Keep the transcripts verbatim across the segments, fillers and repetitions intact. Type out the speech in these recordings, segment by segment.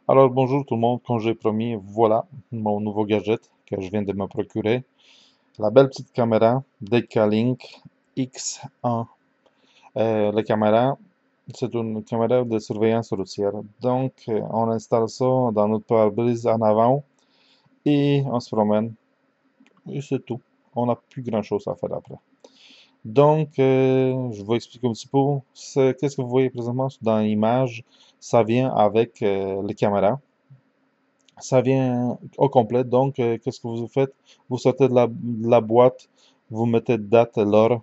Alors bonjour tout le monde, comme j'ai promis, voilà mon nouveau gadget que je viens de me procurer. La belle petite caméra Decalink X un. Euh, la caméra, c'est une caméra de surveillance routière. Donc euh, on installe ça dans notre pare-brise en avant et on se promène. Et c'est tout. On n'a plus grand-chose à faire après. Donc euh, je vais expliquer un petit peu. C'est- Qu'est-ce que vous voyez présentement dans l'image? Ça vient avec euh, les caméras. Ça vient au complet. Donc, euh, qu'est-ce que vous faites? Vous sortez de la, de la boîte, vous mettez date, l'heure,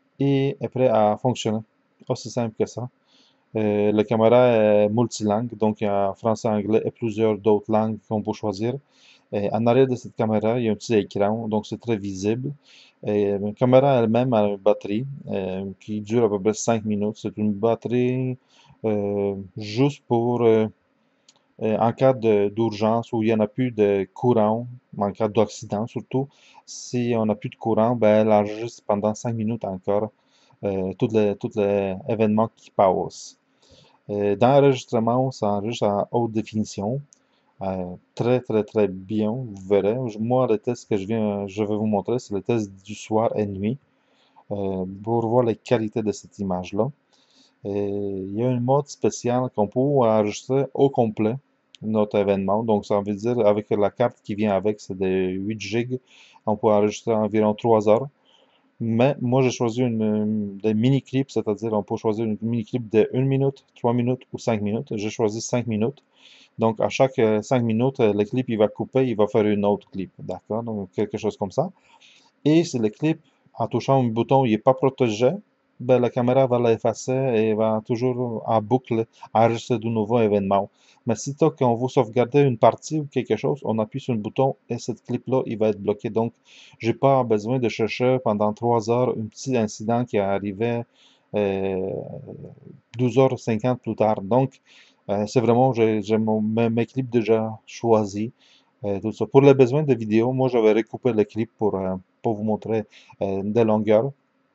et est prêt à fonctionner. Aussi simple que ça. Euh, la caméra est multilingue, donc il y a français, anglais et plusieurs d'autres langues qu'on peut choisir. Et en arrière de cette caméra, il y a un petit écran, donc c'est très visible. Et la caméra elle-même a une batterie euh, qui dure à peu près cinq minutes. C'est une batterie euh, juste pour euh, euh, en cas de- d'urgence où il n'y en a plus de courant, en cas d'accident surtout, si on n'a plus de courant, ben, elle enregistre pendant cinq minutes encore euh, tous les, tous les événements qui passent. Euh, dans l'enregistrement, ça enregistre en haute définition, euh, très très très bien, vous verrez. Moi, le test que je viens, je vais vous montrer, c'est le test du soir et nuit euh, pour voir la qualité de cette image-là. Et il y a un mode spécial qu'on peut enregistrer au complet notre événement. Donc, ça veut dire avec la carte qui vient avec, c'est de huit gigs. On peut enregistrer environ trois heures. Mais moi, j'ai choisi une, des mini-clips, c'est-à-dire on peut choisir une mini-clip de une minute, trois minutes ou cinq minutes. J'ai choisi cinq minutes. Donc, à chaque euh, cinq minutes, euh, le clip, il va couper, il va faire une autre clip. D'accord? Donc, quelque chose comme ça. Et si le clip, en touchant un bouton, il n'est pas protégé, ben, la caméra va l'effacer et va toujours en boucle enregistrer de nouveaux événements. Mais sitôt qu'on veut sauvegarder une partie ou quelque chose, on appuie sur un bouton et ce clip-là, il va être bloqué. Donc, j'ai pas besoin de chercher pendant trois heures un petit incident qui est arrivé euh, douze heures cinquante plus tard. Donc, euh, c'est vraiment, j'ai j'ai mon- mes, mes clips déjà choisis. Euh, tout ça. Pour les besoins de vidéo, moi, j'avais recoupé le clip pour, euh, pour vous montrer euh, des longueurs.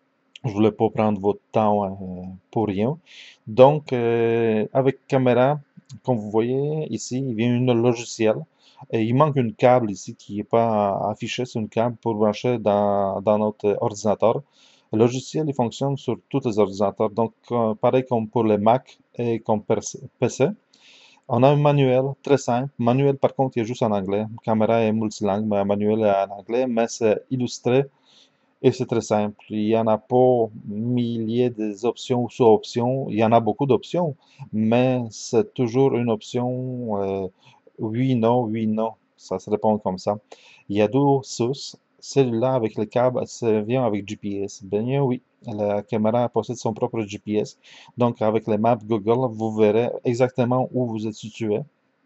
Je voulais pas prendre votre temps euh, pour rien. Donc, euh, avec caméra, comme vous voyez ici, il vient un logiciel. Et il manque une câble ici qui n'est pas affiché. C'est une câble pour brancher dans, dans notre ordinateur. Le logiciel, il fonctionne sur tous les ordinateurs. Donc, euh, pareil comme pour les Mac et comme P C. On a un manuel très simple. Manuel, par contre, il est juste en anglais. Caméra est multilingue, mais un manuel est en anglais, mais c'est illustré et c'est très simple. Il n'y en a pas milliers d'options ou sous-options. Il y en a beaucoup d'options, mais c'est toujours une option euh, oui, non, oui, non. Ça se répond comme ça. Il y a deux sources. Celui-là avec le câble, ça vient avec G P S. Bien oui, la caméra possède son propre G P S. Donc avec les maps Google, vous verrez exactement où vous êtes situé.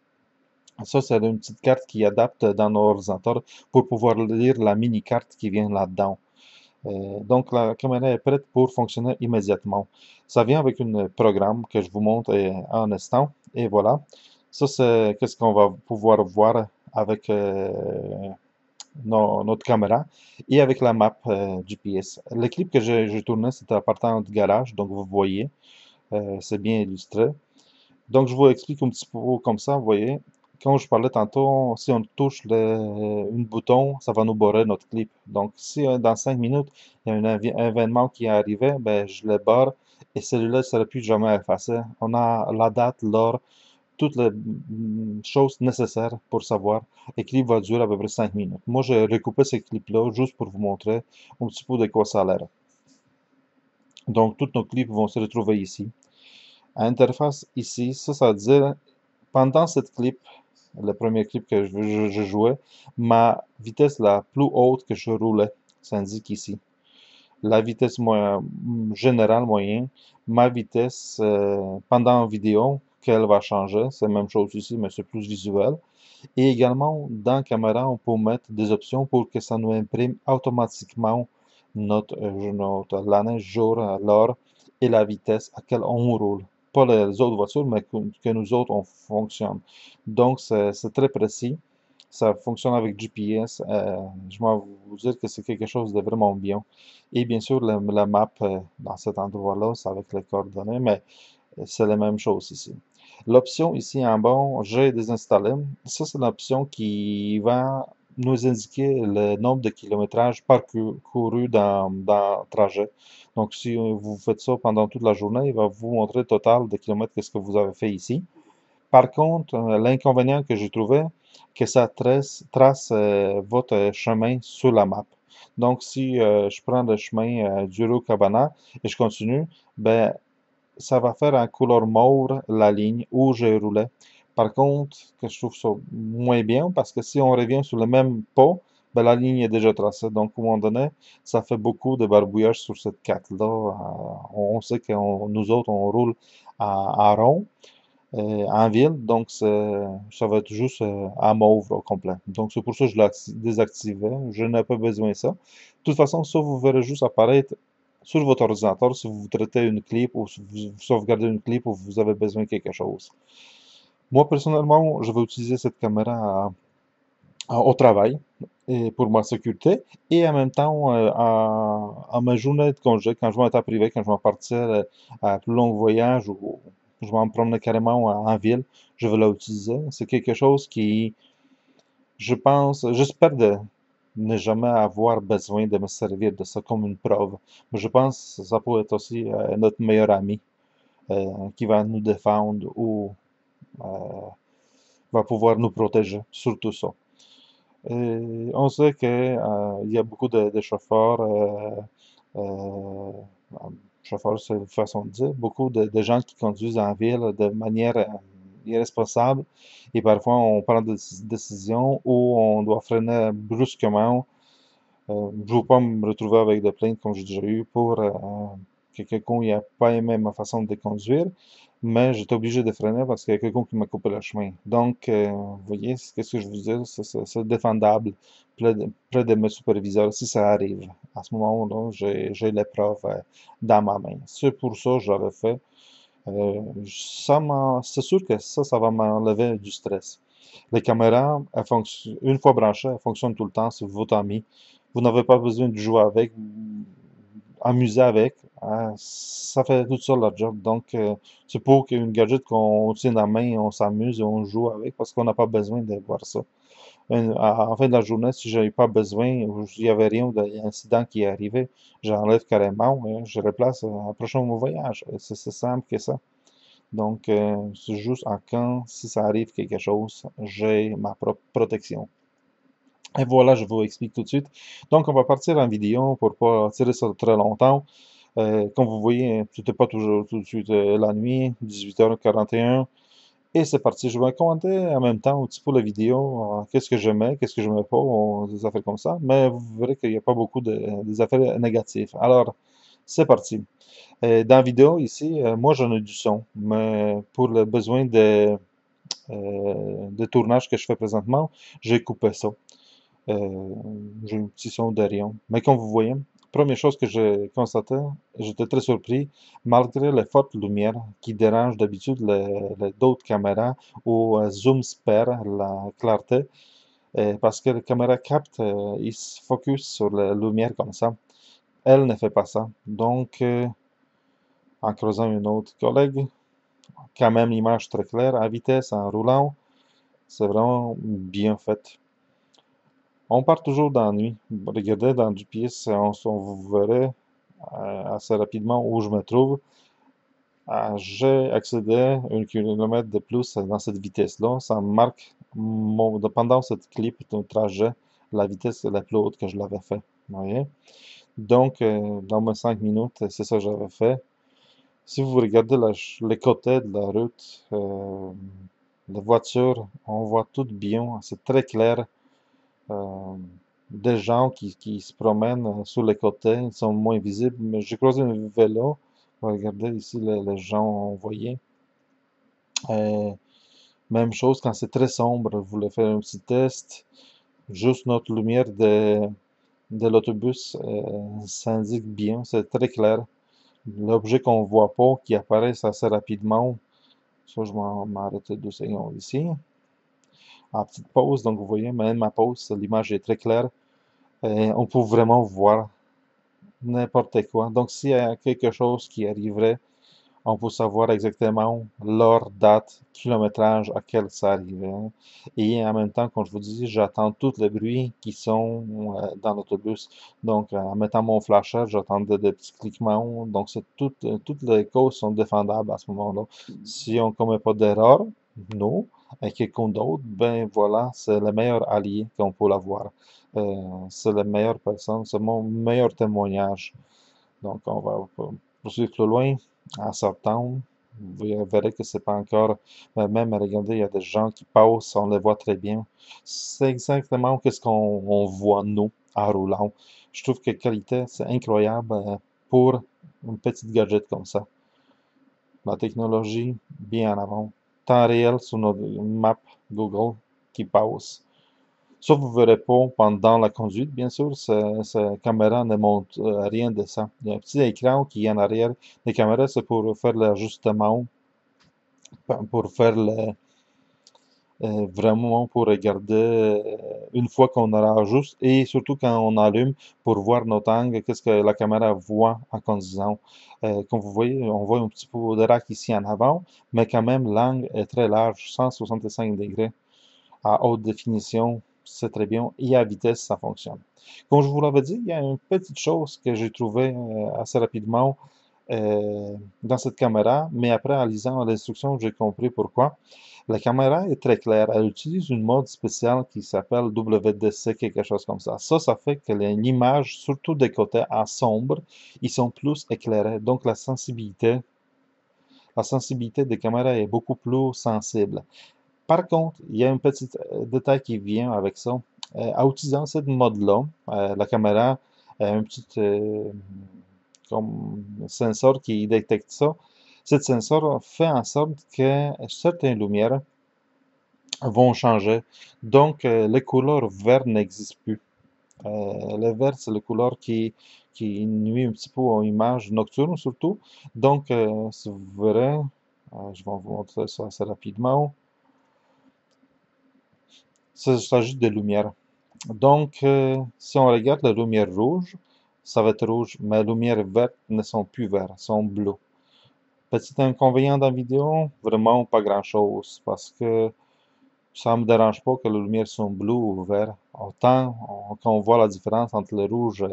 Ça, c'est une petite carte qui adapte dans nos ordinateurs pour pouvoir lire la mini-carte qui vient là-dedans. Euh, donc, la caméra est prête pour fonctionner immédiatement. Ça vient avec un programme que je vous montre euh, en instant. Et voilà. Ça, c'est qu'est-ce qu'on va pouvoir voir avec euh, nos- notre caméra et avec la map euh, G P S. Le clip que j'ai j'ai tourné, c'était à partir du garage. Donc, vous voyez, euh, c'est bien illustré. Donc, je vous explique un petit peu comme ça, vous voyez. Quand je parlais tantôt, si on touche le, un bouton, ça va nous barrer notre clip. Donc, si euh, dans cinq minutes, il y a un avi- événement qui est arrivé, ben, je le barre et celui-là ne sera plus jamais effacé. On a la date, l'heure, toutes les mm, choses nécessaires pour savoir. Et le clip va durer à peu près cinq minutes. Moi, j'ai recoupé ces clips-là juste pour vous montrer un petit peu de quoi ça a l'air. Donc, tous nos clips vont se retrouver ici. À l'interface ici, ça, ça veut dire pendant cette clip, le premier clip que je, je- je jouais, ma vitesse la plus haute que je roulais, ça indique ici. La vitesse moyen- générale moyenne, ma vitesse euh, pendant la vidéo, qu'elle va changer, c'est la même chose ici, mais c'est plus visuel. Et également, dans caméra, on peut mettre des options pour que ça nous imprime automatiquement notre, euh, notre l'année, jour, l'heure et la vitesse à laquelle on roule. Pas les autres voitures, mais que, que nous autres, on fonctionne. Donc, c'est c'est très précis. Ça fonctionne avec G P S. Euh, je vais vous dire que c'est quelque chose de vraiment bien. Et bien sûr, la, la map euh, dans cet endroit-là, c'est avec les coordonnées, mais c'est la même chose ici. L'option ici en bas, j'ai désinstallé. Ça, c'est l'option qui va nous indiquer le nombre de kilométrages parcourus dans, dans le trajet. Donc, si vous faites ça pendant toute la journée, il va vous montrer le total de kilomètres qu'est-ce que vous avez fait ici. Par contre, euh, l'inconvénient que j'ai trouvé, que ça trace, trace euh, votre chemin sur la map. Donc, si euh, je prends le chemin euh, du Cabana et je continue, ben, ça va faire en couleur mauve la ligne où j'ai roulé. Par contre, que je trouve ça moins bien parce que si on revient sur le même pas, ben, la ligne est déjà tracée. Donc, à un moment donné, ça fait beaucoup de barbouillage sur cette carte-là. Euh, on sait que nous autres, on roule à, à rond euh, en ville, donc c'est- ça va être juste euh, à mauve au complet. Donc, c'est pour ça que je l'ai acti- désactivé. Je n'ai pas besoin de ça. De toute façon, ça, vous verrez juste apparaître sur votre ordinateur si vous traitez une clip ou si vous sauvegardez une clip ou vous avez besoin de quelque chose. Moi, personnellement, je vais utiliser cette caméra à- à- au travail et pour ma sécurité et en même temps euh, à, à ma journée de congé, quand je vais être privé, quand je vais partir euh, à plus long voyage ou je vais me promener carrément en, en ville, je vais l'utiliser. C'est quelque chose qui, je pense, j'espère de ne jamais avoir besoin de me servir de ça comme une preuve. Mais je pense que ça peut être aussi euh, notre meilleur ami euh, qui va nous défendre ou euh, va pouvoir nous protéger, surtout ça. Et on sait que euh, il y a beaucoup de, de chauffeurs, euh, euh, chauffeurs c'est une façon de dire, beaucoup de, de gens qui conduisent en ville de manière euh, irresponsable et parfois on prend des décisions où on doit freiner brusquement. Euh, je ne veux pas me retrouver avec des plaintes comme j'ai déjà eu pour euh, que quelqu'un n'a pas aimé ma façon de conduire, mais j'étais obligé de freiner parce qu'il y a quelqu'un qui m'a coupé le chemin. Donc, euh, vous voyez, ce que je veux dire, c'est c'est- c'est défendable près de, près de mes superviseurs si ça arrive. À ce moment-là, j'ai j'ai l'épreuve euh, dans ma main. C'est pour ça que je l'avais fait. Euh, ça m'a- c'est sûr que ça, ça va m'enlever du stress. Les caméras, elles fonctionnent, une fois branchées, elles fonctionnent tout le temps, c'est votre ami. Vous n'avez pas besoin de jouer avec, amuser avec. Hein, ça fait tout ça la job. Donc, euh, c'est pour qu'une gadget qu'on tient dans la main, on s'amuse et on joue avec parce qu'on n'a pas besoin de voir ça. Un- à- En fin de la journée, si j'avais pas besoin ou il y avait rien d'incident qui est arrivé, j'enlève carrément et je replace euh, un prochain voyage. C'est c'est simple que ça. Donc, euh, c'est juste en quand, si ça arrive quelque chose, j'ai ma propre protection. Et voilà, je vous explique tout de suite. Donc, on va partir en vidéo pour pas tirer ça très longtemps. Euh, comme vous voyez, c'était pas toujours tout de suite euh, la nuit, dix-huit heures quarante et un. Et c'est parti. Je vais commenter en même temps un petit peu la vidéo, euh, qu'est-ce que j'aimais, qu'est-ce que j'aimais pas, ou des affaires comme ça. Mais vous verrez qu'il n'y a pas beaucoup de des affaires négatives. Alors, c'est parti. Euh, dans la vidéo ici, euh, moi j'en ai du son, mais pour le besoin de, euh, de tournage que je fais présentement, j'ai coupé ça. Euh, j'ai un petit son derrière. Mais comme vous voyez, première chose que j'ai constaté, j'étais très surpris, malgré les fortes lumières qui dérangent d'habitude les, les- d'autres caméras où euh, zoom perd la clarté, euh, parce que la caméra capte, euh, il se focus sur la lumière comme ça. Elle ne fait pas ça. Donc, euh, en creusant une autre collègue, quand même l'image très claire, à vitesse, en roulant, c'est vraiment bien fait. On part toujours dans la nuit. Regardez dans du pied, on, on vous verrez euh, assez rapidement où je me trouve. Euh, j'ai accédé à un kilomètre de plus dans cette vitesse-là. Ça me marque mon, pendant cette clip de trajet, la vitesse la plus haute que je l'avais fait. Vous voyez? Donc, euh, dans mes cinq minutes, c'est ça que j'avais fait. Si vous regardez la ch- les côtés de la route, euh, les voitures, on voit tout bien, c'est très clair. Euh, des gens qui, qui se promènent euh, sur les côtés, ils sont moins visibles. Mais j'ai croisé un vélo. Regardez ici les, les gens envoyés. Euh, Même chose quand c'est très sombre, vous voulez faire un petit test. Juste notre lumière de, de l'autobus euh, s'indique bien, c'est très clair. L'objet qu'on voit pas, qui apparaît assez rapidement, ça je vais m'arrêter deux secondes ici. En petite pause, donc vous voyez, même ma pause, l'image est très claire. Et on peut vraiment voir n'importe quoi. Donc s'il y a quelque chose qui arriverait, On peut savoir exactement l'heure, date, kilométrage à quel ça arrivait. Et en même temps, comme je vous dis, j'attends tous les bruits qui sont euh, dans l'autobus. Donc, euh, en mettant mon flasheur, j'attendais des petits cliquements. Donc, c'est toutes, euh, toutes les causes sont défendables à ce moment-là. Si on ne commet pas d'erreur, nous, et quelqu'un d'autre, ben voilà, c'est le meilleur allié qu'on peut avoir. Euh, c'est la meilleure personne, c'est mon meilleur témoignage. Donc, on va poursuivre plus loin. En septembre, vous verrez que c'est pas encore, mais même regardez, il y a des gens qui passent, on les voit très bien. C'est exactement ce qu'on on voit nous en roulant. Je trouve que la qualité, c'est incroyable euh, pour une petite gadget comme ça. La technologie, bien en avant. Temps réel sur notre map Google qui passe. Ça, vous ne verrez pas pendant la conduite, bien sûr. Ce, ce caméra ne montre euh, rien de ça. Il y a un petit écran qui est en arrière. Les caméras, c'est pour faire l'ajustement, pour faire le, euh, vraiment pour regarder euh, une fois qu'on ajuste et surtout quand on allume pour voir notre angle, qu'est-ce que la caméra voit en conduisant. Euh, comme vous voyez, on voit un petit peu de rack ici en avant, mais quand même l'angle est très large, cent soixante-cinq degrés à haute définition, c'est très bien, et à vitesse, ça fonctionne. Comme je vous l'avais dit, il y a une petite chose que j'ai trouvée euh, assez rapidement euh, dans cette caméra, mais après, en lisant l'instruction, j'ai compris pourquoi. La caméra est très claire. Elle utilise une mode spéciale qui s'appelle W D C, quelque chose comme ça. Ça, ça fait que l'image, surtout des côtés en sombre, ils sont plus éclairés. Donc, la sensibilité, la sensibilité des caméras est beaucoup plus sensible. Par contre, il y a un petit euh, détail qui vient avec ça. Euh, en utilisant cette mode-là, euh, la caméra a un petit euh, comme sensor qui détecte ça. Cet sensor fait en sorte que certaines lumières vont changer. Donc, euh, les couleurs vertes n'existent plus. Euh, le vert, c'est la couleur qui, qui nuit un petit peu aux images nocturnes, surtout. Donc, euh, si vous verrez, euh, je vais vous montrer ça assez rapidement. Ça, il s'agit de lumière. Donc, euh, si on regarde la lumière rouge, ça va être rouge, mais les lumières vertes ne sont plus vertes, sont bleues. Petit inconvénient dans la vidéo, vraiment pas grand-chose, parce que ça me dérange pas que les lumières sont bleues ou vertes. Autant on- qu'on voit la différence entre le rouge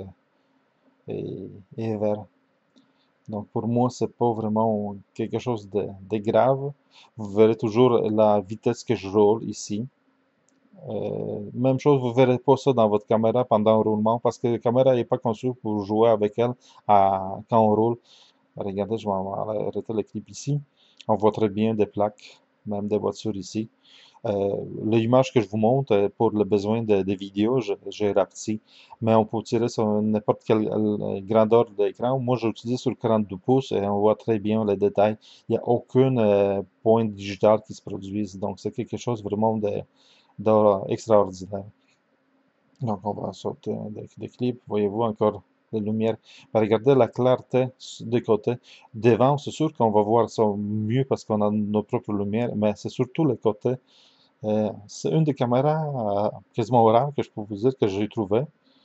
et, et vert. Donc pour moi, c'est pas vraiment quelque chose de, de grave. Vous verrez toujours la vitesse que je roule ici. Euh, même chose, vous verrez pas ça dans votre caméra pendant le roulement parce que la caméra n'est pas conçue pour jouer avec elle à- quand on roule. Regardez, je vais arrêter le clip ici. On voit très bien des plaques, même des voitures ici. Euh, L'image que je vous montre, euh, pour le besoin de, de vidéos, je- j'ai rapetit. Mais on peut tirer sur n'importe quelle euh, grandeur d'écran. Moi, j'utilise sur le quarante-deux pouces et on voit très bien les détails. Il n'y a aucun euh, point digital qui se produise. Donc, c'est quelque chose vraiment de, d'extraordinaire. Donc, on va sauter des, des clips. Voyez-vous encore la lumière. Mais regardez la clarté des côtés. Devant, c'est sûr qu'on va voir ça mieux parce qu'on a nos propres lumières, mais c'est surtout les côtés. Euh, c'est une des caméras euh, quasiment rares que je peux vous dire que j'ai trouvé.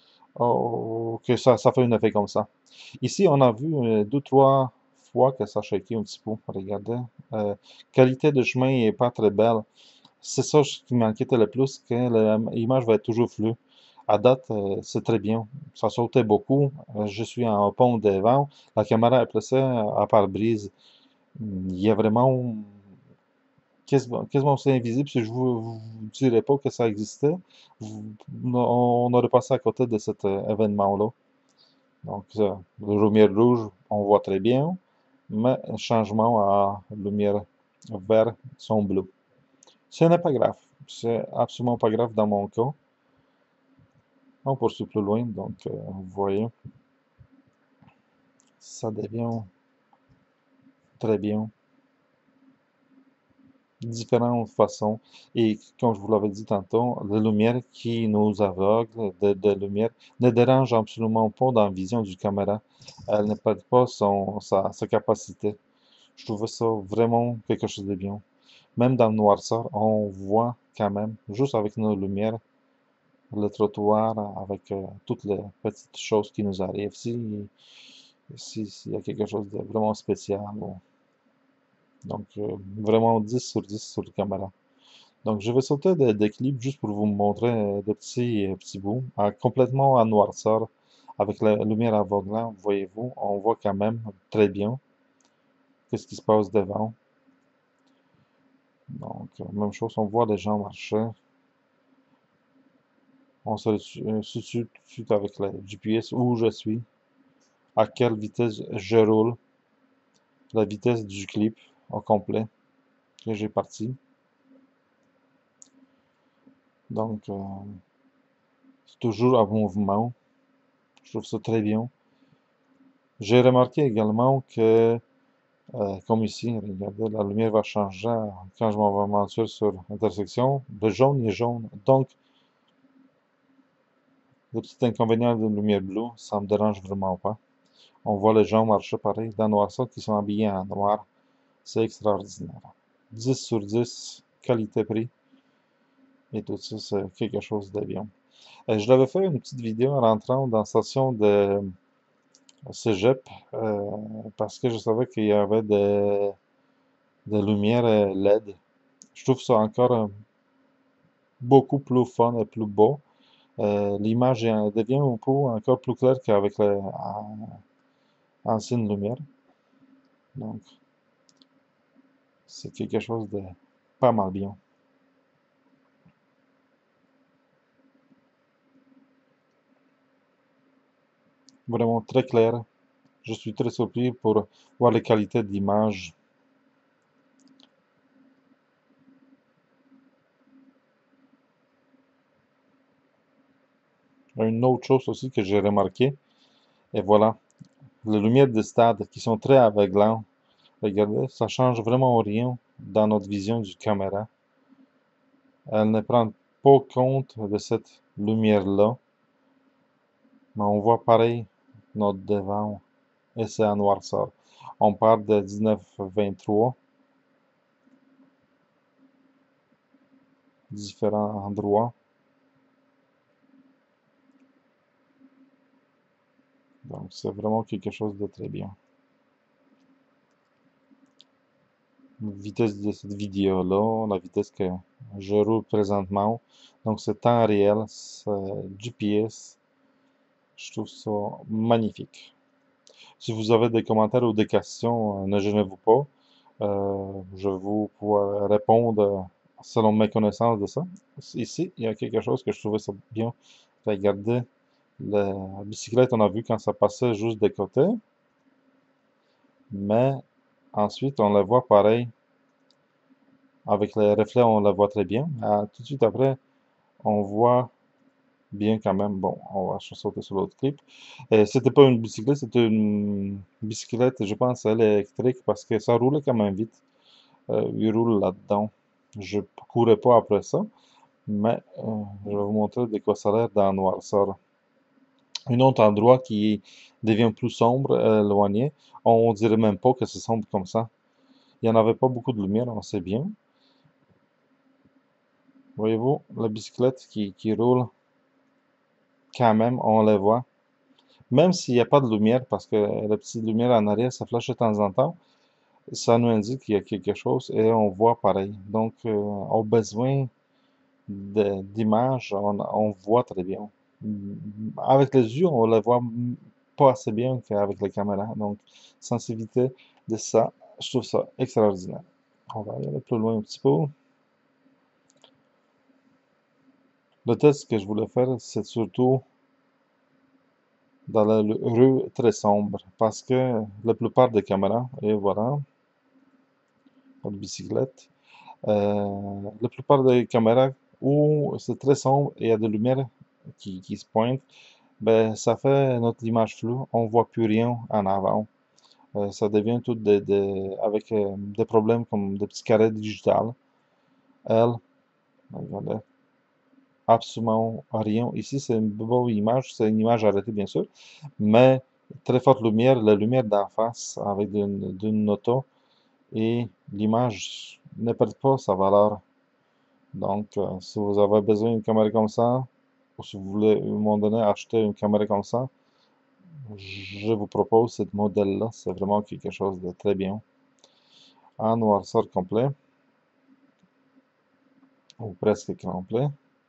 Oh, que ça, ça fait un effet comme ça. Ici, on a vu euh, deux, trois fois que ça shaké un petit peu. Regardez. Euh, qualité de chemin est pas très belle. C'est ça qui m'inquiétait le plus, que l'image va être toujours floue. À date, euh, c'est très bien. Ça sautait beaucoup. Euh, Je suis en pont devant. La caméra est placée à pare-brise. Il y a vraiment quasiment, quasiment c'est invisible. Si je vous, vous dirais pas que ça existait, vous- on aurait passé à côté de cet euh, événement-là. Donc, ça, la lumière rouge, on voit très bien, mais changement à lumière vert, sont bleus. Ce n'est pas grave. C'est absolument pas grave dans mon cas. On poursuit plus loin, donc euh, vous voyez, ça devient très bien. Différentes façons. Et comme je vous l'avais dit tantôt, la lumière qui nous aveugle de, de lumière ne dérange absolument pas dans la vision du caméra. Elle ne perd pas son, sa, sa capacité. Je trouvais ça vraiment quelque chose de bien. Même dans le noirceur, on voit quand même, juste avec nos lumières, le trottoir, avec euh, toutes les petites choses qui nous arrivent. Si, si, s'il y a quelque chose de vraiment spécial, bon, Donc, euh, vraiment dix sur dix sur la caméra. Donc, je vais sauter des, des clips juste pour vous montrer euh, des petits, euh, petits bouts. Ah, complètement en noirceur, avec la lumière aveuglante, voyez-vous, on voit quand même très bien qu'est-ce qui se passe devant. Donc, euh, même chose, on voit les gens marcher. On se euh, situe tout de suite avec la G P S où je suis, à quelle vitesse je roule, la vitesse du clip au complet que j'ai parti. Donc, euh, c'est toujours en mouvement. Je trouve ça très bien. J'ai remarqué également que, euh, comme ici, regardez, la lumière va changer quand je m'en vais mentir sur l'intersection. Le jaune est jaune. Donc, le petit inconvénient de la lumière bleue, ça me dérange vraiment pas. On voit les gens marcher pareil dans le noirceur qui sont habillés en noir. C'est extraordinaire. dix sur dix, qualité-prix. Et tout ça, c'est quelque chose de bien. Euh, je l'avais fait une petite vidéo en rentrant dans la station de Cégep euh, parce que je savais qu'il y avait des, des lumières euh, L E D. Je trouve ça encore euh, beaucoup plus fun et plus beau. Euh, l'image est- devient un peu encore plus claire qu'avec les an- anciennes lumières. Donc, c'est quelque chose de pas mal bien. Vraiment très clair. Je suis très surpris pour voir les qualités d'image. Une autre chose aussi que j'ai remarqué, et voilà, les lumières de stade qui sont très aveuglantes. Regardez, ça change vraiment rien dans notre vision du caméra. Elle ne prend pas compte de cette lumière-là, mais on voit pareil notre devant et c'est en noirceur. On part de dix-neuf vingt-trois, différents endroits. Donc c'est vraiment quelque chose de très bien. Vitesse de cette vidéo-là, la vitesse que je roule présentement. Donc c'est temps réel, c'est G P S. Je trouve ça magnifique. Si vous avez des commentaires ou des questions, euh, ne gênez-vous pas. Euh, je vais vous pouvoir répondre selon mes connaissances de ça. Ici, il y a quelque chose que je trouvais ça bien. Regardez, la bicyclette, on a vu quand ça passait juste des côtés, mais ensuite, on la voit pareil. Avec les reflets, on la voit très bien. Ah, tout de suite après, on voit bien quand même. Bon, on va sauter sur l'autre clip. Et c'était pas une bicyclette, c'était une bicyclette, je pense, électrique, parce que ça roulait quand même vite. Euh, il roule là-dedans. Je courais pas après ça, mais euh, je vais vous montrer de quoi ça a l'air dans le noirceur. Un autre endroit qui devient plus sombre, euh, éloigné, on dirait même pas que c'est sombre comme ça. Il n'y en avait pas beaucoup de lumière, on sait bien. Voyez-vous, la bicyclette qui, qui roule, quand même, on la voit. Même s'il n'y a pas de lumière, parce que la petite lumière en arrière, ça flash de temps en temps, ça nous indique qu'il y a quelque chose et on voit pareil. Donc, euh, au besoin de- d'image, on, on voit très bien. Mm, Avec les yeux, on la voit mm, pas assez bien qu'avec la caméra. Donc, sensibilité de ça, je trouve ça extraordinaire. On va aller plus loin un petit peu. Le test que je voulais faire, c'est surtout dans la rue très sombre, parce que la plupart des caméras, et voilà, notre bicyclette, euh, la plupart des caméras où c'est très sombre et il y a de lumière qui, qui se pointe, ben, ça fait notre image floue, on voit plus rien en avant. Euh, ça devient tout des, des- avec euh, des problèmes comme des petits carrés digitales. Elle, regardez, absolument rien. Ici, c'est une belle image, c'est une image arrêtée bien sûr, mais très forte lumière, la lumière d'en face avec d'une d'une auto et l'image ne perd pas sa valeur. Donc, euh, si vous avez besoin d'une caméra comme ça, ou si vous voulez à un moment donné acheter une caméra comme ça, je vous propose ce modèle-là. C'est vraiment quelque chose de très bien. en noirceur complet, ou presque complet.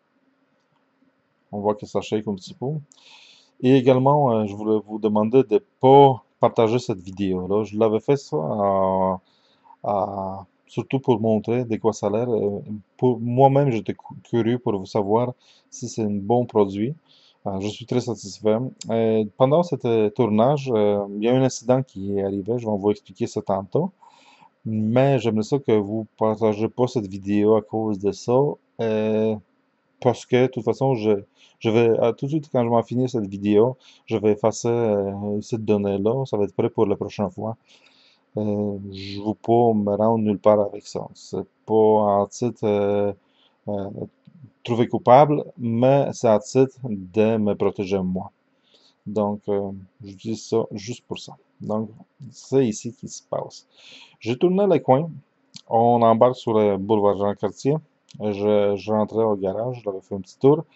On voit que ça shake un petit peu. Et également, euh, je voulais vous demander de ne pas partager cette vidéo-là. Je l'avais fait ça à- à- surtout pour montrer de quoi ça a l'air. Euh, Pour moi-même, j'étais cu- curieux pour vous savoir si c'est un bon produit. Euh, je suis très satisfait. Euh, pendant ce tournage, euh, il y a un incident qui est arrivé. Je vais vous expliquer ça tantôt. Mais j'aimerais ça que vous ne partagez pas cette vidéo à cause de ça. Euh, Parce que, de toute façon, je, je vais, à- tout de suite, quand je vais finir cette vidéo, je vais effacer euh, cette donnée-là. Ça va être prêt pour la prochaine fois. Euh, je ne veux pas me rendre nulle part avec ça. C'est pas en titre euh, euh, trouvé coupable, mais c'est en titre de me protéger moi. Donc, euh, je dis ça juste pour ça. Donc, c'est ici qui se passe. J'ai tourné le coin. On embarque sur le boulevard Jean-Cartier. Je, je rentrais au garage, j'avais fait un petit tour.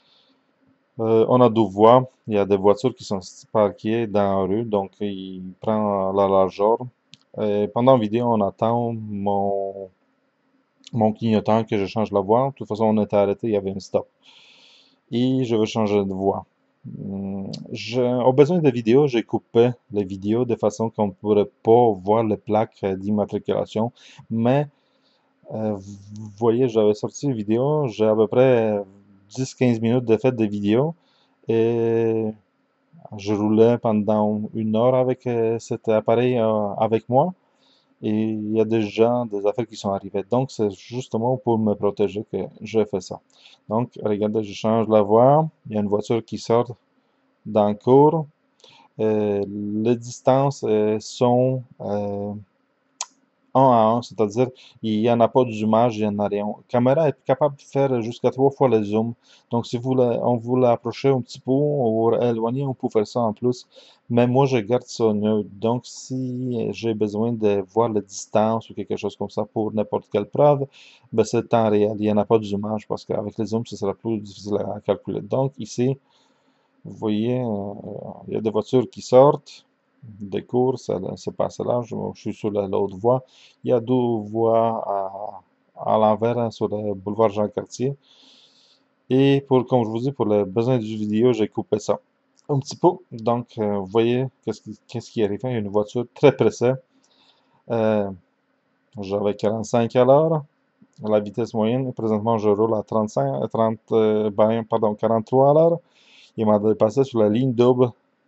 Euh, on a deux voies. Il y a des voitures qui sont parquées dans la rue, donc il prend la largeur. Et pendant la vidéo, on attend mon, mon clignotant que je change la voie. De toute façon, on était arrêté, il y avait un stop. Et je veux changer de voie. Hum, Je, au besoin de vidéo, j'ai coupé les vidéos de façon qu'on ne pourrait pas voir les plaques euh, d'immatriculation. Mais euh, vous voyez, j'avais sorti une vidéo, j'ai à peu près dix quinze minutes de fait de vidéo. Et je roulais pendant une heure avec euh, cet appareil euh, avec moi et il y a des gens, des affaires qui sont arrivées. Donc, c'est justement pour me protéger que je fais ça. Donc, regardez, je change la voie. Il y a une voiture qui sort dans le cours. Euh, les distances euh, sont euh, un à un, c'est-à-dire il n'y en a pas d'image, il y en a rien. La caméra est capable de faire jusqu'à trois fois le zoom. Donc si vous la- on vous l'approchez un petit peu ou éloigner, on peut faire ça en plus. Mais moi, je garde ça neutre. Donc si j'ai besoin de voir la distance ou quelque chose comme ça pour n'importe quelle preuve, ben, c'est temps réel. Il n'y en a pas d'image parce qu'avec les zooms, ce sera plus difficile à calculer. Donc ici, vous voyez, euh, il y a des voitures qui sortent des courses, ça, se passe là. Je, je suis sur la- l'autre voie. Il y a deux voies à, à l'envers hein, sur le boulevard Jean-Cartier. Et pour, comme je vous dis, pour le besoin du vidéo, j'ai coupé ça un petit peu. Donc, euh, vous voyez qu'est-ce qui, qu'est-ce qui arrive. Il y a une voiture très pressée. Euh, J'avais quarante-cinq à l'heure, la vitesse moyenne. Présentement, je roule à trente-cinq, à trente, euh, ben, pardon, quarante-trois à l'heure. Il m'a dépassé sur la ligne double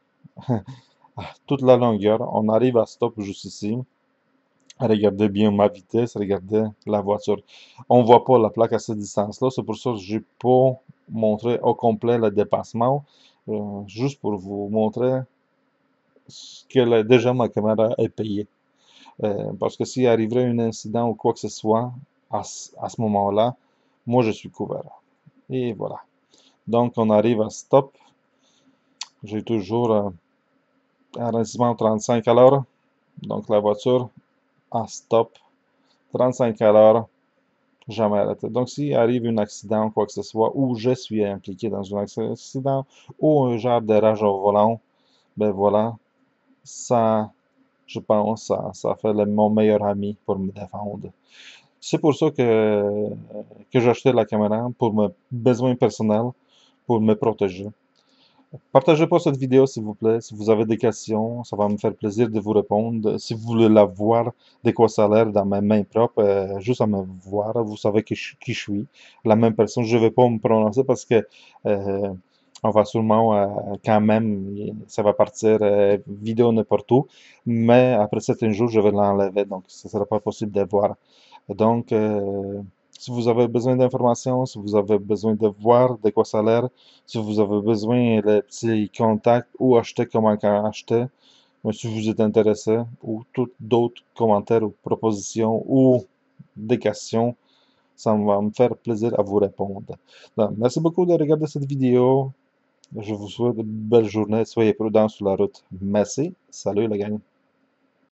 toute la longueur. On arrive à stop juste ici. Regardez bien ma vitesse, regardez la voiture. On voit pas la plaque à cette distance-là, c'est pour ça que je n'ai pas montré au complet le dépassement, euh, juste pour vous montrer que la- déjà ma caméra est payée. Euh, parce que s'il arriverait un incident ou quoi que ce soit, à, ce à ce moment-là, moi je suis couvert. Et voilà. Donc on arrive à stop. J'ai toujours euh, un ralentissement trente-cinq à l'heure. Donc la voiture à stop, trente-cinq à l'heure. Jamais arrêté. Donc, s'il arrive un accident ou quoi que ce soit, ou je suis impliqué dans un accident, ou un genre de rage au volant, ben voilà, ça, je pense, ça, ça fait le- mon meilleur ami pour me défendre. C'est pour ça que, que j'ai acheté la caméra, pour mes besoins personnels, pour me protéger. Partagez pas cette vidéo, s'il vous plaît. Si vous avez des questions, ça va me faire plaisir de vous répondre. Si vous voulez la voir, de quoi ça a l'air dans mes mains propres, euh, juste à me voir, vous savez qui je, qui je suis. La même personne, je ne vais pas me prononcer parce que euh, on va sûrement, euh, quand même, ça va partir euh, vidéo n'importe où. Mais après certains jours, je vais l'enlever, donc ce ne sera pas possible de voir. Donc, euh, si vous avez besoin d'informations, si vous avez besoin de voir de quoi ça a l'air, si vous avez besoin de petits contacts ou acheter comment acheter, mais si vous êtes intéressé, ou toutes d'autres commentaires ou propositions ou des questions, ça va me faire plaisir à vous répondre. Donc, merci beaucoup de regarder cette vidéo. Je vous souhaite une belle journée. Soyez prudents sur la route. Merci. Salut la gang.